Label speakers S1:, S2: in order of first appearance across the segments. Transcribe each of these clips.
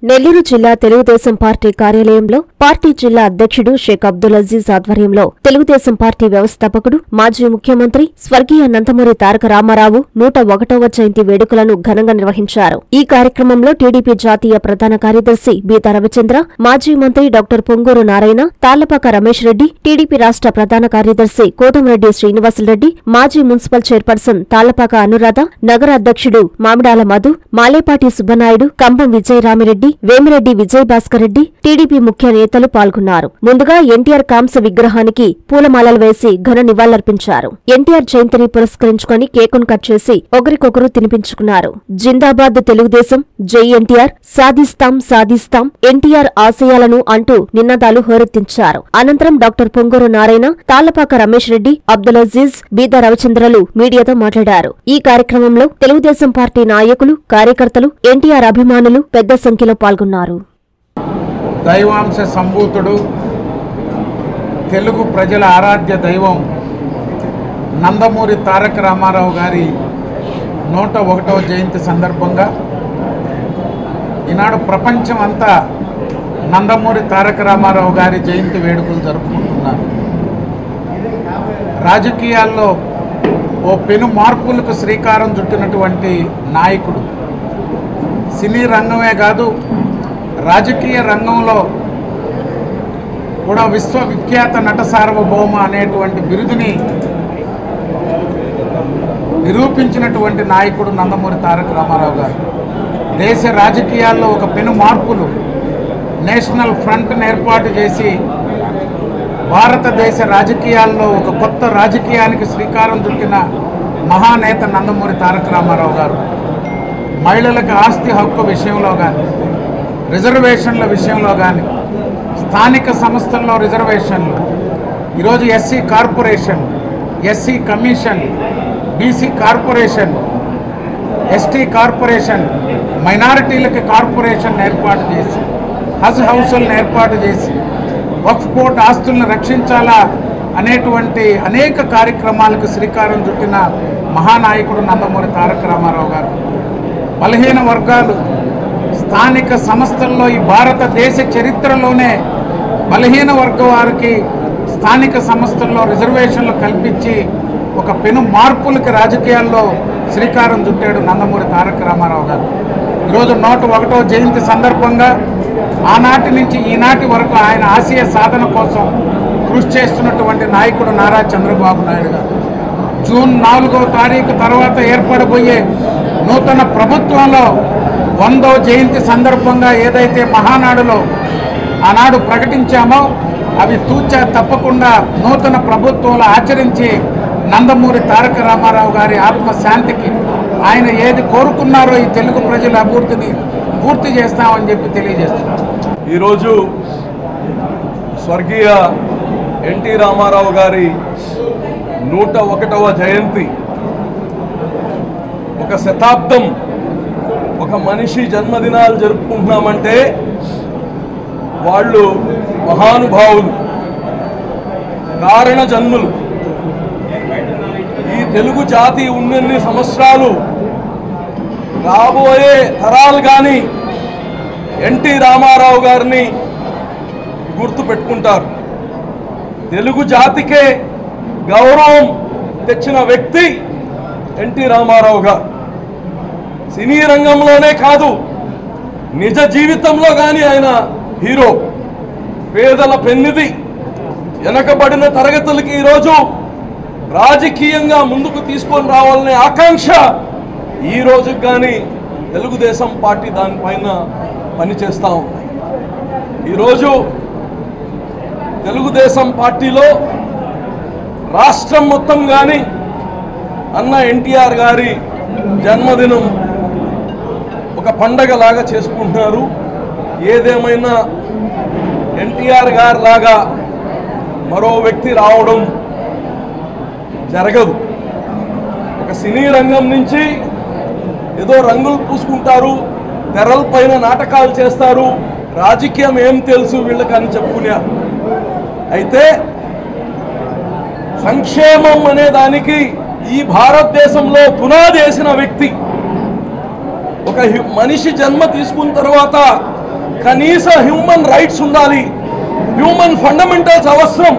S1: నెల్లూరు జిల్లా తెలుగుదేశం పార్టీ కార్యాలయంలో పార్టీ జిల్లా అధ్యక్షుడు షేక్ అబ్దుల్ అజీజ్ ఆధ్వర్యంలో తెలుగుదేశం పార్టీ వ్యవస్థాపకుడు మాజీ ముఖ్యమంత్రి స్వర్గీయ నందమూరి తారక రామారావు 101వ జయంతి వేడుకలను ఘనంగా నిర్వహించారు. ఈ కార్యక్రమంలో టీడీపీ జాతీయ ప్రధాన కార్యదర్శి బీతా రవిచంద్ర, మాజీ మంత్రి డాక్టర్ పొంగూరు నారాయణ, తాళ్లపాక రమేష్ రెడ్డి, టీడీపీ రాష్ట్ర ప్రధాన కార్యదర్శి కోటంరెడ్డి శ్రీనివాసులరెడ్డి, మాజీ మున్సిపల్ చైర్పర్సన్ తాళ్లపాక అనురాధ, నగర అధ్యక్షుడు మామిడాల మధు, మాలేపాటి సుబ్బనాయుడు, కంభం విజయరామిరెడ్డి, వేమిరెడ్డి విజయభాస్కర్ రెడ్డి, టీడీపీ ముఖ్య నేతలు పాల్గొన్నారు. ముందుగా ఎన్టీఆర్ కాంస్య విగ్రహానికి పూలమాలలు వేసి ఘన నివాళులర్పించారు. ఎన్టీఆర్ జయంతిని పురస్కరించుకుని కేకును కట్ చేసి ఒకరికొకరు తినిపించుకున్నారు. జిందాబాద్ తెలుగుదేశం, జై ఎన్టీఆర్, సాధిస్తాం సాధిస్తాం ఎన్టీఆర్ ఆశయాలను అంటూ నినాదాలు హోరెత్తించారు. అనంతరం డాక్టర్ పొంగూరు నారాయణ, తాళ్లపాక రమేష్ రెడ్డి, అబ్దుల్ అజీజ్, బీదా రవిచంద్రలు మీడియాతో మాట్లాడారు. ఈ కార్యక్రమంలో తెలుగుదేశం పార్టీ నాయకులు, కార్యకర్తలు, ఎన్టీఆర్ అభిమానులు పెద్ద సంఖ్యలో పాల్గొన్నారు.
S2: దైవాంశ సంభూతుడు, తెలుగు ప్రజల ఆరాధ్య దైవం నందమూరి తారక రామారావు గారి 101వ జయంతి సందర్భంగా ఈనాడు ప్రపంచం అంతా నందమూరి తారక రామారావు గారి జయంతి వేడుకలు జరుపుకుంటున్నారు. రాజకీయాల్లో ఓ పెను మార్పులకు శ్రీకారం చుట్టినటువంటి నాయకుడు. సినీ రంగమే కాదు, రాజకీయ రంగంలో కూడా విశ్వవిఖ్యాత నట సార్వభౌమ అనేటువంటి బిరుదుని నిరూపించినటువంటి నాయకుడు నందమూరి తారక రామారావు గారు. దేశ రాజకీయాల్లో ఒక పెను మార్పులు, నేషనల్ ఫ్రంట్ను ఏర్పాటు చేసి భారతదేశ రాజకీయాల్లో ఒక కొత్త రాజకీయానికి శ్రీకారం చుట్టిన మహానేత నందమూరి తారక రామారావు గారు. మహిళలకు ఆస్తి హక్కు విషయంలో కానీ, రిజర్వేషన్ల విషయంలో కానీ, స్థానిక సంస్థల్లో రిజర్వేషన్లు, ఈరోజు SC corporation, SC commission, BC corporation, ST corporation, మైనారిటీలకి కార్పొరేషన్ ఏర్పాటు చేసి, హజ్ హౌసులను ఏర్పాటు చేసి వక్ఫ్ బోర్డు ఆస్తులను రక్షించాలా అనేటువంటి అనేక కార్యక్రమాలకు శ్రీకారం చుట్టిన మహానాయకుడు నందమూరి తారక రామారావు గారు. బలహీన వర్గాలు, స్థానిక సంస్థల్లో ఈ భారతదేశ చరిత్రలోనే బలహీన వర్గ వారికి స్థానిక సంస్థల్లో రిజర్వేషన్లు కల్పించి ఒక పెను మార్పులకి రాజకీయాల్లో శ్రీకారం చుట్టాడు నందమూరి తారక రామారావు గారు. ఈరోజు 101వ జయంతి సందర్భంగా ఆనాటి నుంచి ఈనాటి వరకు ఆయన ఆశయ సాధన కోసం కృషి చేస్తున్నటువంటి నాయకుడు నారా చంద్రబాబు నాయుడు గారు. జూన్ 4వ తారీఖు తర్వాత ఏర్పడబోయే నూతన ప్రభుత్వంలో 100వ జయంతి సందర్భంగా ఏదైతే మహానాడులో ఆనాడు ప్రకటించామో అవి తూచా తప్పకుండా నూతన ప్రభుత్వంలో ఆచరించి నందమూరి తారక రామారావు గారి ఆత్మశాంతికి ఆయన ఏది కోరుకున్నారో ఈ తెలుగు ప్రజల అభివృద్ధిని పూర్తి చేస్తామని చెప్పి తెలియజేస్తున్నారు.
S3: ఈరోజు స్వర్గీయ ఎన్టీ రామారావు గారి 101వ జయంతి. ఒక శతాబ్దం ఒక మనిషి జన్మదినాలు జరుపుకుంటున్నామంటే వాళ్ళు మహానుభావులు, కారణ జన్ములు. ఈ తెలుగు జాతి ఉన్నన్ని సంవత్సరాలు రాబోయే తరాలు కానీ ఎన్టీ రామారావు గారిని గుర్తుపెట్టుకుంటారు. తెలుగు జాతికే గౌరవం తెచ్చిన వ్యక్తి ఎన్టీ రామారావు గారు. సినీ రంగంలోనే కాదు, నిజ జీవితంలో కానీ ఆయన హీరో. పేదల పెన్నిధి, వెనకబడిన తరగతులకి ఈరోజు రాజకీయంగా ముందుకు తీసుకొని రావాలనే ఆకాంక్ష ఈ రోజుకి కానీ తెలుగుదేశం పార్టీ దానిపైన పనిచేస్తూ ఉంది. ఈరోజు తెలుగుదేశం పార్టీలో రాష్ట్రం మొత్తం కానీ అన్న ఎన్టీఆర్ గారి జన్మదినం ఒక పండగలాగా చేసుకుంటున్నారు. ఏదేమైనా ఎన్టీఆర్ గారి లాగా మరో వ్యక్తి రావడం జరగదు. ఒక సినీ రంగం నుంచి ఏదో రంగులు పూసుకుంటారు, తెరలపైన నాటకాలు చేస్తారు, రాజకీయం ఏం తెలుసు వీళ్ళకని చెప్పుకున్నారు. అయితే సంక్షేమం అనే దానికి ఈ భారతదేశంలో పునాది వేసిన వ్యక్తి. ఒక మనిషి జన్మ తీసుకున్న తర్వాత కనీస హ్యూమన్ రైట్స్ ఉండాలి, హ్యూమన్ ఫండమెంటల్స్ అవసరం.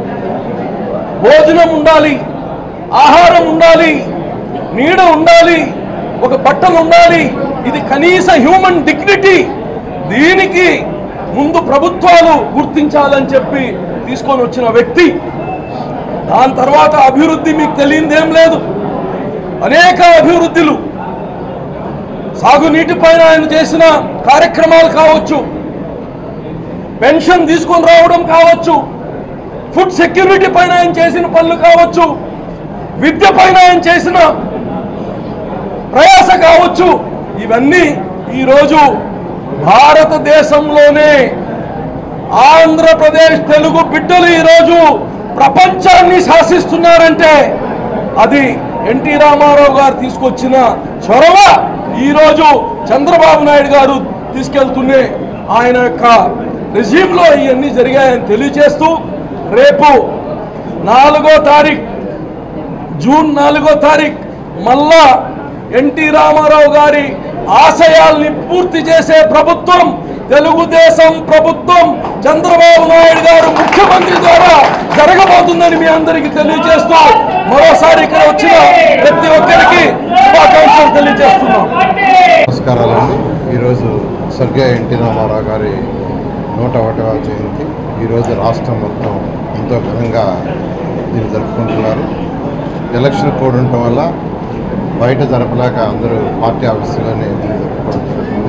S3: భోజనం ఉండాలి, ఆహారం ఉండాలి, నీడ ఉండాలి, ఒక బట్టలు ఉండాలి. ఇది కనీస హ్యూమన్ డిగ్నిటీ. దీనికి ముందు ప్రభుత్వాలు గుర్తించాలని చెప్పి తీసుకొని వచ్చిన వ్యక్తి. దాని తర్వాత అభివృద్ధి మీకు తెలియదేం లేదు. అనేక అభివృద్ధులు, సాగునీటి పైన ఆయన చేసిన కార్యక్రమాలు కావచ్చు, పెన్షన్ తీసుకొని రావడం కావచ్చు, ఫుడ్ సెక్యూరిటీ పైన ఆయన చేసిన పనులు కావచ్చు, విద్య పైన ఆయన చేసిన ప్రయాస కావచ్చు. ఇవన్నీ ఈరోజు భారతదేశంలోనే ఆంధ్రప్రదేశ్ తెలుగు బిడ్డలు ఈరోజు ప్రపంచాన్ని శాసిస్తున్నారంటే అది ఎన్టీ రామారావు గారు తీసుకొచ్చిన చొరవ. ఈరోజు చంద్రబాబు నాయుడు గారు తీసుకెళ్తూనే ఆయన యొక్క రెజ్యూమ్లో ఇవన్నీ జరిగాయని తెలియజేస్తూ, రేపు 4వ తారీఖు, జూన్ 4వ తారీఖు మళ్ళా ఎన్టీ రామారావు గారి ఆశయాల్ని పూర్తి చేసే ప్రభుత్వం తెలుగుదేశం ప్రభుత్వం చంద్రబాబు నాయుడు గారు ముఖ్యమంత్రి ద్వారా జరగబోతుందని మీ అందరికీ తెలియజేస్తూ, మరోసారి ఇక్కడ వచ్చిన ప్రతి ఒక్కరికి శుభాకాంక్షలు తెలియజేస్తున్నాం.
S4: నమస్కారాలండి. ఈరోజు స్వర్గీయ ఎన్టీ రామారావు గారి 101వ జయంతి. ఈరోజు రాష్ట్రం మొత్తం ఎంతో ఘనంగా దీన్ని జరుపుకుంటున్నారు. ఎలక్షన్ కోడ్ ఉండటం వల్ల బయట జరపలేక అందరూ పార్టీ ఆఫీసులోనే దీన్ని జరుపుకోవడం జరుగుతుంది.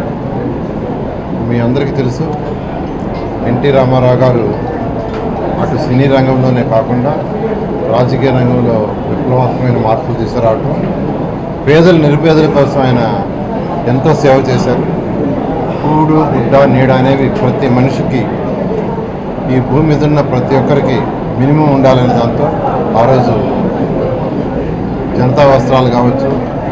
S4: మీ అందరికీ తెలుసు, ఎన్టీ రామారావు గారు అటు సినీ రంగంలోనే కాకుండా రాజకీయ రంగంలో విప్లవాత్మకమైన మార్పులు తీసుకురావడం, పేదలు నిరుపేదల కోసం ఆయన ఎంతో సేవ చేశారు. కూడు గుడ్డ నీడ అనేవి ప్రతి మనిషికి, ఈ భూమి మీద ఉన్న ప్రతి ఒక్కరికి మినిమం ఉండాలనే దాంతో ఆ రోజు జనతా వస్త్రాలు కావచ్చు,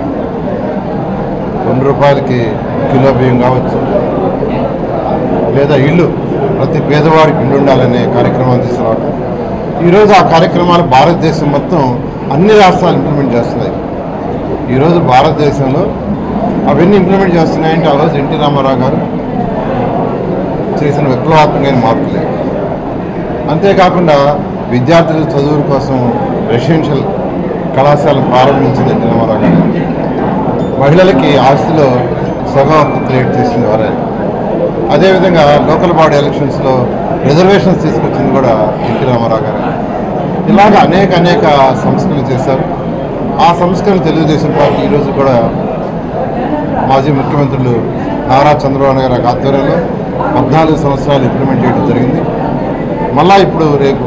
S4: 2 రూపాయలకి కిలో బియ్యం కావచ్చు, లేదా ఇల్లు, ప్రతి పేదవాడికి ఇల్లు ఉండాలనే కార్యక్రమాలు తీసుకురావడం. ఈరోజు ఆ కార్యక్రమాలు భారతదేశం మొత్తం అన్ని రాష్ట్రాలు ఇంప్లిమెంట్ చేస్తున్నాయి. ఈరోజు భారతదేశంలో అవన్నీ ఇంప్లిమెంట్ చేస్తున్నాయంటే ఆ రోజు ఎన్టీ రామారావు గారు చేసిన విప్లవాత్మకమైన మార్పులే. అంతేకాకుండా విద్యార్థుల చదువుల కోసం రెసిడెన్షియల్ కళాశాలను ప్రారంభించింది ఎన్టీ రామారావు గారు. మహిళలకి ఆస్తిలో సగం హక్కు క్రియేట్ చేసింది వారే. అదేవిధంగా లోకల్ బాడీ ఎలక్షన్స్లో రిజర్వేషన్స్ తీసుకొచ్చింది కూడా ఎన్టీ రామారావు గారు. ఇలాగ అనేక సంస్కరణలు చేశారు. ఆ సంస్కరణ తెలుగుదేశం పార్టీ ఈరోజు కూడా మాజీ ముఖ్యమంత్రులు నారా చంద్రబాబు నాయుడు గారి ఆధ్వర్యంలో 14 సంవత్సరాలు ఇంప్లిమెంట్ చేయడం జరిగింది. మళ్ళా ఇప్పుడు రేపు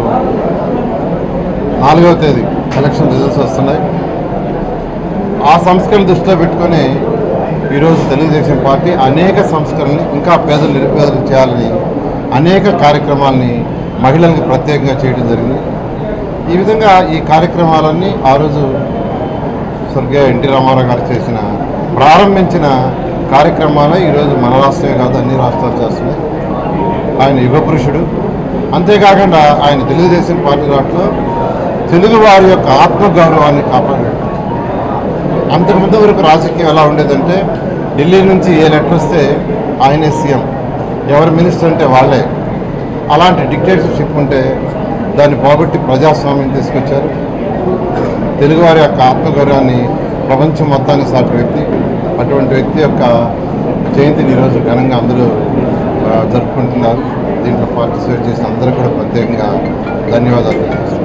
S4: 4వ తేదీ ఎలక్షన్ రిజల్ట్స్ వస్తున్నాయి. ఆ సంస్కరణ దృష్టిలో పెట్టుకొని ఈరోజు తెలుగుదేశం పార్టీ అనేక సంస్కరణలు ఇంకా పేదలు నిరుపేదలు చేయాలని అనేక కార్యక్రమాలని మహిళలకు ప్రత్యేకంగా చేయడం జరిగింది. ఈ విధంగా ఈ కార్యక్రమాలన్నీ ఆ రోజు స్వర్గీయ ఎన్టీ రామారావు గారు ప్రారంభించిన కార్యక్రమాలే ఈరోజు మన రాష్ట్రమే కాదు అన్ని రాష్ట్రాలు చేస్తున్నాయి. ఆయన యుగ పురుషుడు. అంతేకాకుండా ఆయన తెలుగుదేశం పార్టీ వాటిలో తెలుగు వారి యొక్క ఆత్మగౌరవాన్ని కాపాడాడు. అంతకుముందు వరకు రాజకీయం ఎలా ఉండేదంటే ఢిల్లీ నుంచి ఏ లెటర్ వస్తే ఆయనే సీఎం, ఎవరు మినిస్టర్ అంటే వాళ్ళే. అలాంటి డిక్టేటర్షిప్ ఉంటే దాన్ని పోగొట్టి ప్రజాస్వామ్యం తీసుకొచ్చారు. తెలుగువారి యొక్క ఆత్మగౌరవాన్ని ప్రపంచం మొత్తాన్ని సాటి వ్యక్తి. అటువంటి వ్యక్తి యొక్క జయంతిని ఈరోజు ఘనంగా అందరూ జరుపుకుంటున్నారు. దీంట్లో పార్టిసిపేట్ చేసిన అందరూ కూడా ప్రత్యేకంగా ధన్యవాదాలు తెలియజేస్తున్నారు.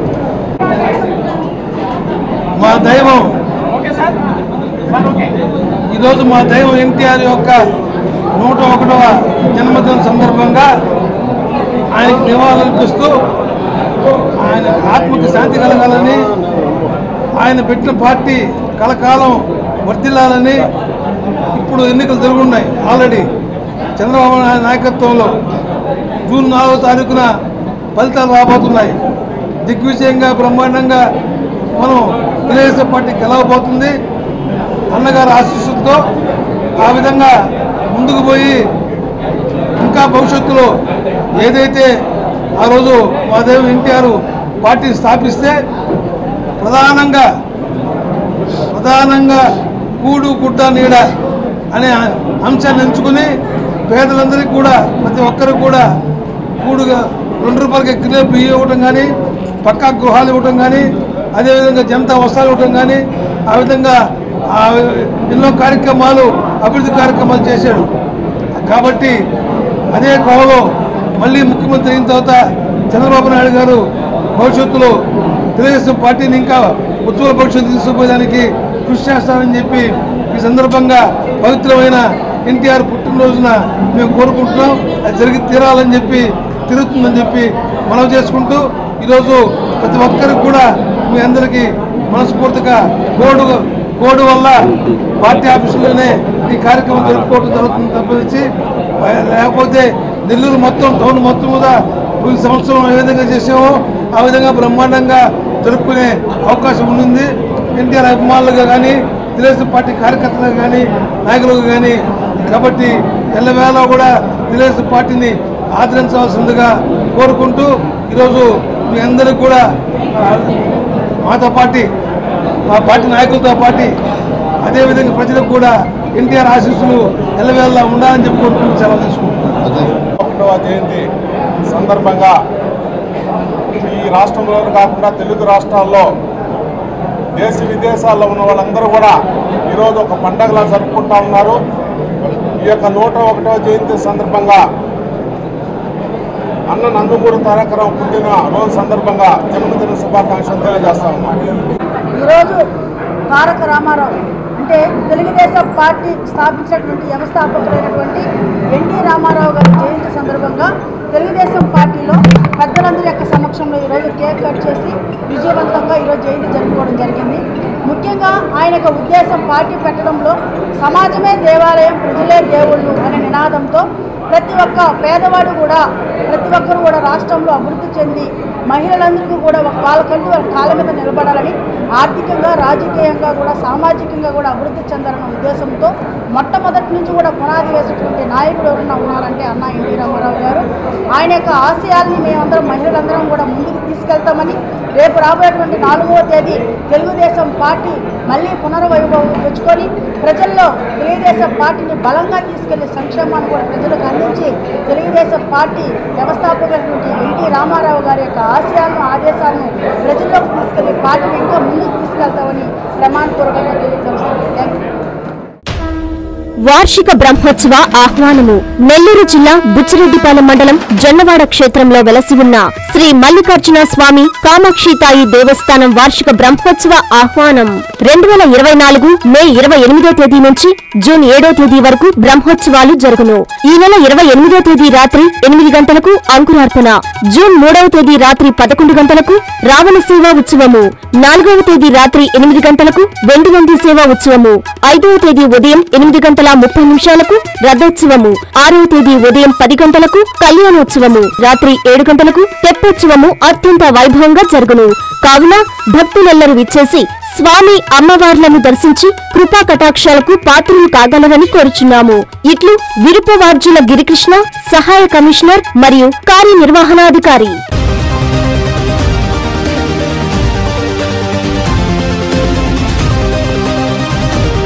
S5: మా దైవం ఈరోజు మా దైవం ఎన్టీఆర్ యొక్క 101వ జన్మదిన సందర్భంగా ఆయనకి నివాళులర్పిస్తూ ఆయన ఆత్మకి శాంతి కలగాలని, ఆయన పెట్టిన పార్టీ కలకాలం వర్ధిల్లాలని. ఇప్పుడు ఎన్నికలు జరుగుతున్నాయి. ఆల్రెడీ చంద్రబాబు నాయుడు నాయకత్వంలో జూన్ 4వ తారీఖున ఫలితాలు రాబోతున్నాయి. దిగ్విజయంగా బ్రహ్మాండంగా మనం తెలుగుదేశం పార్టీ గెలవబోతుంది అన్నగారి ఆశీస్సులతో. ఆ విధంగా ముందుకు పోయి ఇంకా భవిష్యత్తులో ఏదైతే ఆ రోజు మా దేవుడు ఎన్టీఆర్ పార్టీని స్థాపిస్తే ప్రధానంగా కూడు గుడ్డ నీడ అనే అంశాన్ని ఎంచుకుని పేదలందరికీ కూడా ప్రతి ఒక్కరికి కూడా కూడుగా ₹2 కిలో బియ్యం ఇవ్వటం కానీ, పక్కా గృహాలు ఇవ్వటం కానీ, అదేవిధంగా జనతా వస్త్రాలు ఇవ్వటం కానీ, ఆ విధంగా ఎన్నో కార్యక్రమాలు అభివృద్ధి కార్యక్రమాలు చేశాడు. కాబట్టి అదే కోవలో మళ్ళీ ముఖ్యమంత్రి అయిన తర్వాత చంద్రబాబు నాయుడు గారు భవిష్యత్తులో తెలుగుదేశం పార్టీని ఇంకా ఉజ్వల భవిష్యత్తు తీసుకుపోయేదానికి కృషి చేస్తానని చెప్పి ఈ సందర్భంగా పవిత్రమైన ఎన్టీఆర్ పుట్టినరోజున మేము కోరుకుంటున్నాం. అది జరిగి తీరాలని చెప్పి తిరుగుతుందని చెప్పి మనం చేసుకుంటూ ఈరోజు ప్రతి ఒక్కరికి కూడా మీ అందరికీ మనస్ఫూర్తిగా కోడ్ వల్ల పార్టీ ఆఫీసులోనే ఈ కార్యక్రమం జరుపుకోవడం జరుగుతుంది తప్పించి, లేకపోతే నెల్లూరు మొత్తం టౌన్ మొత్తం మీద ఈ సంవత్సరం ఏ విధంగా చేసామో ఆ విధంగా బ్రహ్మాండంగా జరుపుకునే అవకాశం ఉంది. ఎన్టీఆర్ అభిమానులుగా కానీ, తెలుగుదేశం పార్టీ కార్యకర్తలుగా కానీ, నాయకులుగా కానీ. కాబట్టి ఎల్లవేళ కూడా తెలుగుదేశం పార్టీని ఆదరించవలసిందిగా కోరుకుంటూ ఈరోజు మీ అందరికీ కూడా మాతో పార్టీ, మా పార్టీ నాయకులతో పార్టీ, అదేవిధంగా ప్రజలకు కూడా ఎన్టీఆర్ ఆశీస్సులు ఎల్లవేళ ఉండాలని చెప్పి కోరుకుంటూ సెలవు తీసుకుంటున్నాను.
S6: 1వ జయంతి సందర్భంగా ఈ రాష్ట్రంలోనే కాకుండా తెలుగు రాష్ట్రాల్లో దేశ విదేశాల్లో ఉన్న వాళ్ళందరూ కూడా ఈరోజు ఒక పండగలా జరుపుకుంటా ఉన్నారు. ఈ యొక్క 101వ జయంతి సందర్భంగా అన్న నందమూరి తారక రావు పుట్టిన రోజు సందర్భంగా జన్మదిన శుభాకాంక్షలు తెలియజేస్తా ఉన్నాను.
S7: ఈరోజు తారక రామారావు అంటే తెలుగుదేశం పార్టీ స్థాపించినటువంటి వ్యవస్థాపకులైనటువంటి ఎన్టీ రామారావు గారి జయంతి సందర్భంగా తెలుగుదేశం పార్టీలో పెద్దలందరి యొక్క సమక్షంలో ఈరోజు కేక్ కట్ చేసి విజయవంతంగా ఈరోజు జయంతి జరుపుకోవడం జరిగింది. ముఖ్యంగా ఆయన యొక్క ఉద్దేశం పార్టీ పెట్టడంలో సమాజమే దేవాలయం, ప్రజలే దేవుళ్ళు అనే నినాదంతో ప్రతి ఒక్క పేదవాడు కూడా, ప్రతి ఒక్కరు కూడా రాష్ట్రంలో అభివృద్ధి చెంది మహిళలందరికీ కూడా వాళ్ళకంటూ వాళ్ళ కాళ్ళ మీద నిలబడాలని, ఆర్థికంగా, రాజకీయంగా కూడా, సామాజికంగా కూడా అభివృద్ధి చెందాలన్న ఉద్దేశంతో మొట్టమొదటి నుంచి కూడా పునాది వేసినటువంటి నాయకుడు ఎవరన్నా ఉన్నారంటే అన్న ఎన్టీ రామారావు గారు. ఆయన యొక్క ఆశయాల్ని మేమందరం మహిళలందరం కూడా ముందుకు తీసుకెళ్తామని, రేపు రాబోయేటువంటి 4వ తేదీ తెలుగుదేశం పార్టీ మళ్ళీ పునర్వైభవం తెచ్చుకొని ప్రజల్లో తెలుగుదేశం పార్టీని బలంగా తీసుకెళ్లి సంక్షేమాన్ని కూడా ప్రజలకు అందించి తెలుగుదేశం పార్టీ వ్యవస్థాపకులైనటువంటి ఎన్టీ రామారావు గారి యొక్క ఆశయాలను, ఆదేశాలను ప్రజల్లోకి తీసుకెళ్లి పార్టీని ఇంకా ముందుకు తీసుకెళ్తామని ప్రమాణపూర్వకంగా తెలియజేస్తున్నాను. Thank you.
S1: వార్షిక బ్రహ్మోత్సవ ఆహ్వానము. నెల్లూరు జిల్లా బుచ్చిరెడ్డిపాలెం మండలం జొన్నవాడ క్షేత్రంలో వెలసి ఉన్న శ్రీ మల్లికార్జున స్వామి కామాక్షితాయి దేవస్థానం వార్షిక బ్రహ్మోత్సవ ఆహ్వానం 2024 మే 28వ తేదీ నుంచి జూన్ 7వ తేదీ వరకు బ్రహ్మోత్సవాలు జరుగును. ఈ నెల 28వ తేదీ రాత్రి 8 గంటలకు అంకురార్పణ, జూన్ 3వ తేదీ రాత్రి 11 గంటలకు రావణ సేవా ఉత్సవము, 4వ తేదీ రాత్రి 8 గంటలకు వెండినంది సేవా ఉత్సవము, 5వ తేదీ ఉదయం 8:30 రథోత్సవము, 6వ తేదీ ఉదయం 10 గంటలకు కళ్యాణోత్సవము, రాత్రి 7 గంటలకు తెప్పోత్సవము అత్యంత వైభవంగా జరుగును. కావున భక్తులెల్లరూ విచ్చేసి స్వామి అమ్మవార్లను దర్శించి కృపా కటాక్షాలకు పాత్రులు కాగలరని కోరుచున్నాము. ఇట్లు విరుపవార్జుల గిరికృష్ణ, సహాయ కమిషనర్ మరియు కార్యనిర్వహణాధికారి.